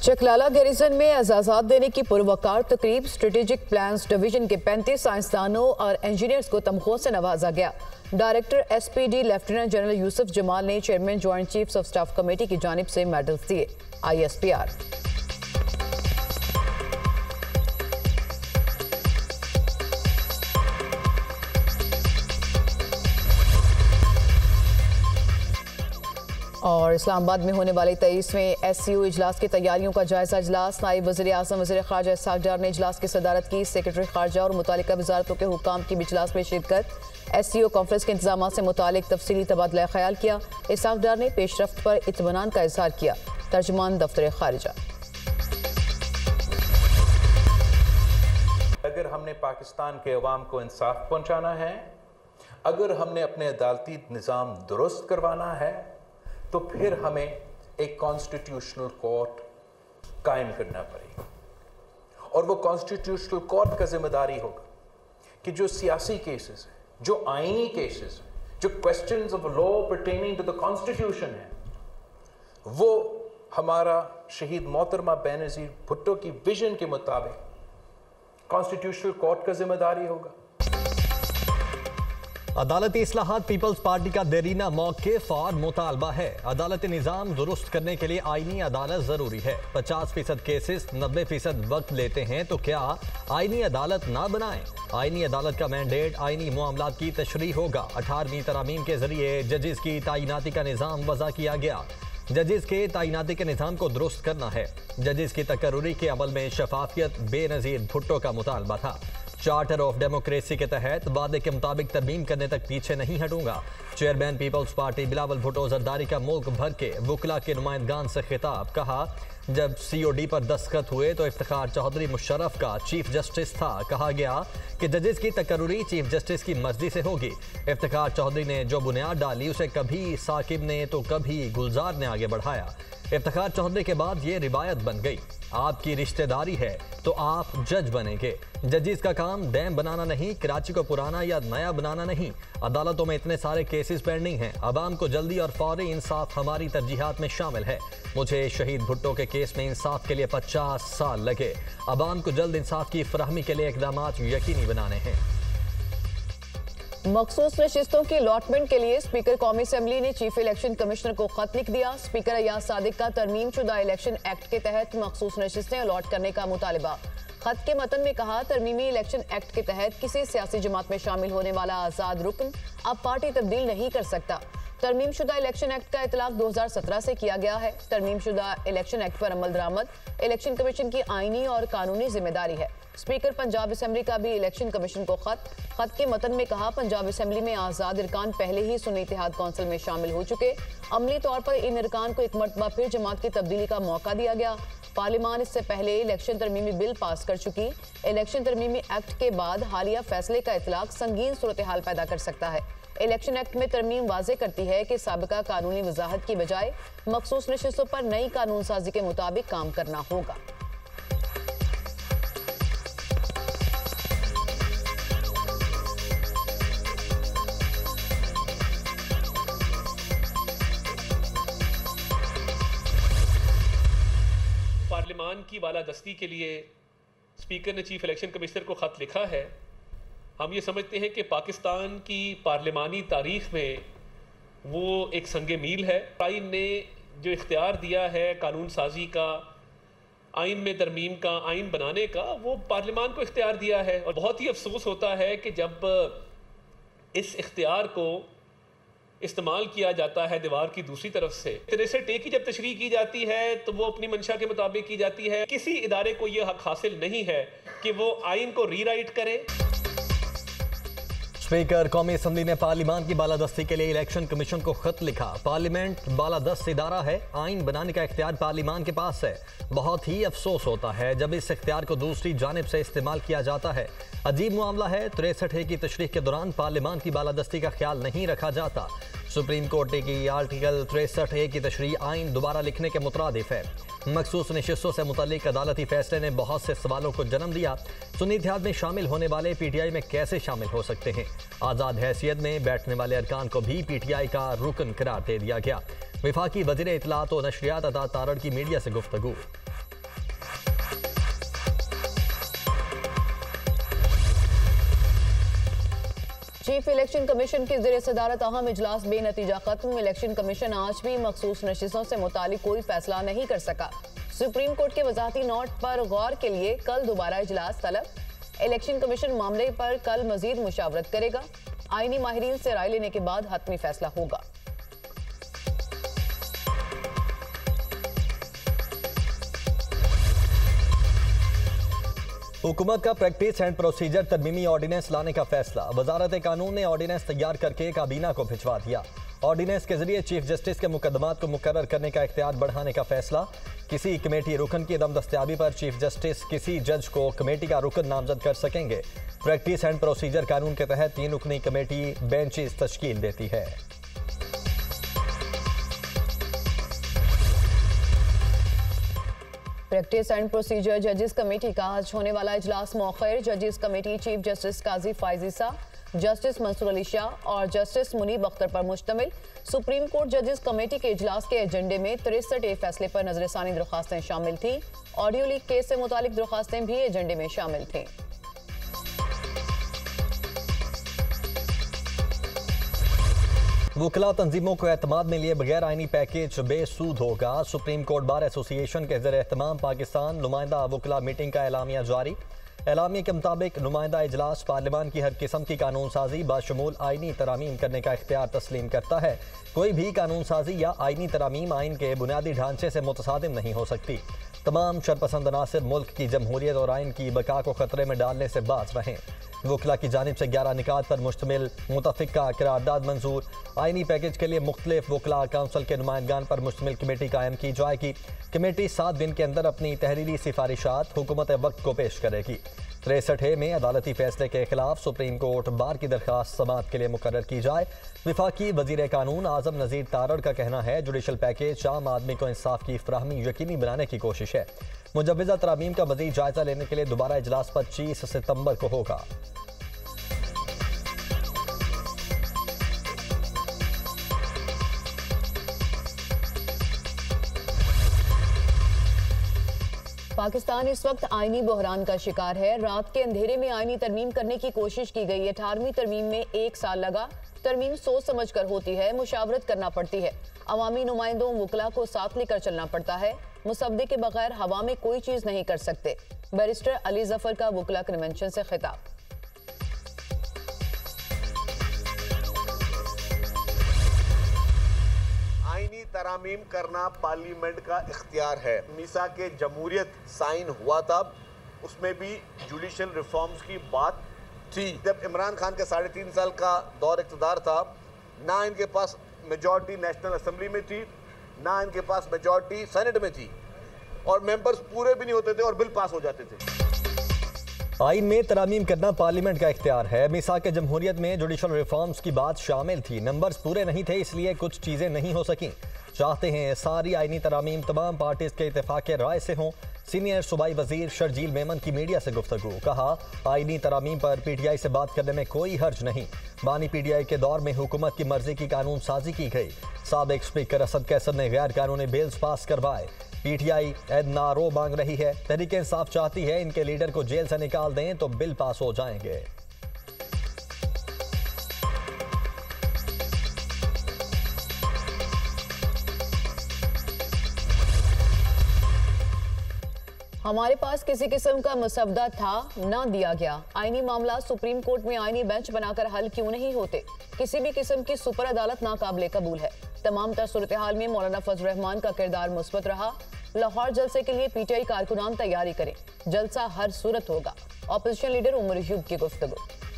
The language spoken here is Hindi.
चकलाला गैरिसन में एजाज़ात देने की पुरवकार तकरीब स्ट्रेटेजिक प्लान्स डिवीजन के 35 साइंसदानों और इंजीनियर्स को तमखों से नवाजा गया। Director SPD lieutenant general Yusuf Jamal ने chairman joint chiefs of staff committee की जानिब से मेडल्स दिए। ISPR और इस्लामाबाद में होने वाले 23वें SCO इजलास की तैयारियों का जायजा इजलास। नायब वज़ीर आज़म वज़ीर ख़ारजा इसहाक़ डार ने इजलास की सदारत की। सेक्रेटरी ख़ारजा और मुतालिका वजारतों के हुक्काम की भी इजलास में शिरकत। SCO कॉन्फ्रेंस के इंतजाम से मुतालिक तफसीली तबादला ख्याल किया। इसहाक़ डार ने पेशरफ्त पर इत्मीनान का इजहार किया। तर्जुमान दफ्तर ख़ारजा। अगर हमने पाकिस्तान के अवाम को इंसाफ पहुँचाना है, अगर हमने अपने अदालती निज़ाम दुरुस्त करवाना है, तो फिर हमें एक कॉन्स्टिट्यूशनल कोर्ट कायम करना पड़ेगा। और वो कॉन्स्टिट्यूशनल कोर्ट का जिम्मेदारी होगा कि जो सियासी केसेस हैं, जो आईनी केसेस हैं, जो questions of law pertaining to the constitution है, वो हमारा शहीद मोहतरमा बेनज़ीर भुट्टो की विजन के मुताबिक कॉन्स्टिट्यूशनल कोर्ट का जिम्मेदारी होगा। अदालती इस्लाहात पीपल्स पार्टी का देरीना मौक़िफ़ और मुतालबा है। अदालती निज़ाम दुरुस्त करने के लिए आईनी अदालत ज़रूरी है। 50% केसेस 90% वक्त लेते हैं, तो क्या आईनी अदालत ना बनाएं? आईनी अदालत का मैंडेट आईनी मामलात की तशरीह होगा। 18वीं तरमीम के जरिए जजेस की तैनाती का निज़ाम वज़ा किया गया। जजेस के तैनाती के निज़ाम को दुरुस्त करना है। जजेस की तकर्रुरी के अमल में शफाफियत बेनज़ीर भुट्टो का मुतालबा था। चार्टर ऑफ डेमोक्रेसी के तहत वादे के मुताबिक तरमीम करने तक पीछे नहीं हटूंगा। Chairman People's Party Bilawal Bhutto Zardari का मुल्क भर के वकला के नुमाइंदगान से खिताब। कहा, जब COD पर दस्तखत हुए तो इफ्तिखार चौधरी मुशर्रफ का चीफ जस्टिस था। कहा गया कि जजेस की तकर्रुरी चीफ जस्टिस की मर्जी से होगी। इफ्तिखार चौधरी ने जो बुनियाद डाली उसे कभी साकिब ने तो कभी गुलजार ने आगे बढ़ाया। इफ्तिखार चौधरी के बाद ये रिवायत बन गई, आपकी रिश्तेदारी है तो आप जज बनेंगे। जजेस का काम डैम बनाना नहीं, कराची को पुराना या नया बनाना नहीं। अदालतों में इतने सारे केसेस पेंडिंग हैं। अवाम को जल्दी और फौरी इंसाफ हमारी तरजीहात में शामिल है। मुझे शहीद भुट्टो के केस में इंसाफ के लिए 50 साल लगे। अवाम को जल्द इंसाफ की फराहमी के लिए इकदाम यकीनी बनाने हैं। मखसूस नशिस्तों की अलॉटमेंट के लिए स्पीकर कौमी असम्बली ने चीफ इलेक्शन कमिश्नर को खत लिख दिया। स्पीकर अयाज सादिक का तरमीम शुदा इलेक्शन एक्ट के तहत मखसूस नशिस्तें अलॉट करने का मुतालबा। खत के मतन में कहा, तरमीमी इलेक्शन एक्ट के तहत किसी सियासी जमात में शामिल होने वाला आज़ाद रुकन अब पार्टी तब्दील नहीं कर सकता। तरमीम शुदा इलेक्शन एक्ट का इतलाक 2017 से किया गया है। तरमीम शुदा इलेक्शन एक्ट पर अमल दरामद इलेक्शन कमीशन की आईनी और कानूनी जिम्मेदारी है। स्पीकर पंजाब असम्बली का भी इलेक्शन कमीशन को खत के मतन में कहा, पंजाब असम्बली में आज़ाद इरकान पहले ही सुन्नी इत्तेहाद कौंसिल में शामिल हो चुके। अमली तौर पर इन इरकान को एक मरतबा फिर जमात की तब्दीली का मौका दिया गया। पार्लियामान इससे पहले इलेक्शन तरमीमी बिल पास कर चुकी। इलेक्शन तरमीमी एक्ट के बाद हालिया फैसले का इतलाक संगीन सूरत हाल पैदा कर सकता है। इलेक्शन एक्ट में तरमीम वाज़े करती है कि साबिका कानूनी वजाहत की बजाय मखसूस नशिस्तों पर नई कानून साजी के मुताबिक काम करना होगा। पार्लियामान की बालादस्ती के लिए स्पीकर ने चीफ इलेक्शन कमिश्नर को ख़त लिखा है। हम ये समझते हैं कि पाकिस्तान की पार्लियामानी तारीख़ में वो एक संगे मील है। आइन ने जो इख्तियार दिया है कानून साजी का, आइन में तरमीम का, आइन बनाने का, वो पार्लियामान को इख्तियार दिया है। और बहुत ही अफसोस होता है कि जब इस इख्तियार को इस्तेमाल किया जाता है दीवार की दूसरी तरफ से, 63 की जब तशरीह की जाती है तो वो अपनी मंशा के मुताबिक की जाती है। किसी इदारे को यह हक हासिल नहीं है कि वो आइन को रीराइट करे। स्पीकर कौमी असम्बली ने पार्लियामान की बालादस्ती के लिए इलेक्शन कमीशन को खत लिखा। पार्लियामेंट बालादस्त इदारा है, आइन बनाने का इख्तियार पार्लियामान के पास है। बहुत ही अफसोस होता है जब इस इख्तियार को दूसरी जानिब से इस्तेमाल किया जाता है। अजीब मामला है, 63 की तशरीह के दौरान पार्लियामान की बालादस्ती का ख्याल नहीं रखा जाता। सुप्रीम कोर्ट की आर्टिकल 63 की तशरीह आइन दोबारा लिखने के मुतरादिफ है। मखसूस नशिस्तों से मुतल्लिक अदालती फैसले ने बहुत से सवालों को जन्म दिया। सुन्नी इत्तेहाद में शामिल होने वाले PTI में कैसे शामिल हो सकते हैं? आज़ाद हैसियत में बैठने वाले अरकान को भी PTI का रुकन करार दे दिया गया। वफाकी वज़ीर इत्तलात व नशरियात अता तारड़ की मीडिया से गुफ्तगू। चीफ इलेक्शन कमीशन की ज़ेर सदारत अहम इजलास बेनतीजा खत्म। इलेक्शन कमीशन आज भी मखसूस नशिस्तों से मुतालिक कोई फैसला नहीं कर सका। सुप्रीम कोर्ट के वजाहती नोट पर गौर के लिए कल दोबारा इजलास तलब। इलेक्शन कमीशन मामले पर कल मजीद मुशावरत करेगा। आईनी माहिरीन से राय लेने के बाद हतमी फैसला होगा। हुकूमत का प्रैक्टिस एंड प्रोसीजर तरमीमी ऑर्डिनेंस लाने का फैसला। वजारत कानून ने ऑर्डिनेंस तैयार करके काबीना को भिजवा दिया। ऑर्डिनेंस के जरिए चीफ जस्टिस के मुकदमात को मुकर्रर करने का इख्तियार बढ़ाने का फैसला। किसी कमेटी रुकन की अदम दस्तयाबी पर चीफ जस्टिस किसी जज को कमेटी का रुकन नामजद कर सकेंगे। प्रैक्टिस एंड प्रोसीजर कानून के तहत 3 रुकनी कमेटी बेंचेस तश्कील देती है। प्रैक्टिस एंड प्रोसीजर जजेस कमेटी का आज होने वाला इजलास मौखर। जजेस committee chief justice Qazi Faez साहब, जस्टिस मंसूर अली शाह और जस्टिस मुनीब अख्तर पर मुश्तमिल। सुप्रीम कोर्ट जजेस कमेटी के इजलास के एजेंडे में 63 फैसले पर नजरसानी दरख्वास्तें शामिल थीं। ऑडियो लीक केस से मुतालिक दरख्वास्तें भी एजेंडे में शामिल थीं। वकला तंजीमों को एतमाद में लिए बगैर आईनी पैकेज बेसूद होगा। सुप्रीम कोर्ट बार एसोसिएशन के ज़ेर एहतमाम पाकिस्तान नुमाइंदा वकला मीटिंग का एलामिया जारी। एलामिया के मुताबिक नुमाइंदा इजलास पार्लियामान की हर किस्म की कानून साजी बाशमूल आईनी तरामीम करने का इख्तियार तस्लीम करता है। कोई भी कानून साजी या आईनी तरामीम आइन के बुनियादी ढांचे से मुतसादिम नहीं हो सकती। तमाम शरपसंद अनासिर मुल्क की जमहूरियत और आइन की बका को खतरे में डालने से बाज रहें। वकला की जानिब से 11 निकात पर मुश्तमिल मुतफ़िका करारदाद मंजूर। आइनी पैकेज के लिए मुख्तलिफ वकला काउंसिल के नुमाइंदगान पर मुश्तमिल कमेटी कायम की जाएगी। कमेटी 7 दिन के अंदर अपनी तहरीरी सिफारिशात हुकूमत वक्त को पेश करेगी। 63 में अदालती फैसले के खिलाफ सुप्रीम कोर्ट बार की दरख्वास्त समाअत के लिए मुकर्रर की जाए। विफाकी वजीर कानून आजम नज़ीर तारड़ का कहना है जुडिशल पैकेज आम आदमी को इंसाफ की फराहमी यकीनी बनाने की कोशिश है। मुजव्वज़ा तरामीम का मज़ीद जायजा लेने के लिए दोबारा इजलास 25 सितंबर को होगा। पाकिस्तान इस वक्त आईनी बहरान का शिकार है। रात के अंधेरे में आईनी तरमीम करने की कोशिश की गई। 18वीं तरमीम में 1 साल लगा। तरमीम सोच समझ कर होती है, मुशावरत करना पड़ती है, अवामी नुमाइंदों वकला को साथ लेकर चलना पड़ता है। मुसवदे के बगैर हवा में कोई चीज नहीं कर सकते। बैरिस्टर अली जफर का वकला कन्वेंशन से खिताब। आईनी तरामीम करना पार्लियामेंट का इख्तियार है। मीसा के जमहूरियत साइन हुआ तब उसमें भी जुडिशल रिफॉर्म्स की बात थी। जब इमरान खान के 3.5 साल का दौर इक़्तिदार था, ना इनके पास मेजॉरिटी नेशनल असेंबली में थी, ना इनके पास मेजॉरिटी सेनेट में थी, और मेंबर्स पूरे भी नहीं होते थे और बिल पास हो जाते थे। आइन में तरामीम करना पार्लियामेंट का इख्तियार है। मिसाक जमहूरियत में जुडिशल रिफॉर्म्स की बात शामिल थी। नंबर्स पूरे नहीं थे, इसलिए कुछ चीज़ें नहीं हो सकी। चाहते हैं सारी आइनी तरामीम तमाम पार्टीज के इत्तेफाक राय से हों। सीनियर सूबाई वजीर शर्जील मेमन की मीडिया से गुफ्तगू। कहा, आइनी तरामीम पर PTI से बात करने में कोई हर्ज नहीं। बानी PTI के दौर में हुकूमत की मर्जी की कानून साजी की गई। साबिक स्पीकर असद कैसर ने गैर कानूनी बिल्स पास करवाए। PTI एदनारो मांग रही है। तहरीक इंसाफ चाहती है इनके लीडर को जेल से निकाल दें तो बिल पास हो जाएंगे। हमारे पास किसी किस्म का मसवदा था, ना दिया गया। आईनी मामला सुप्रीम कोर्ट में आईनी बेंच बनाकर हल क्यों नहीं होते? किसी भी किस्म की सुपर अदालत नाकाबिले कबूल है। तमाम तर सूरत हाल में मौलाना फजल रहमान का किरदार मुस्बत रहा। लाहौर जलसे के लिए PTI कारकुनान तैयारी करें, जलसा हर सूरत होगा। ऑपोजिशन लीडर उमर अयूब की गुफ्तगू।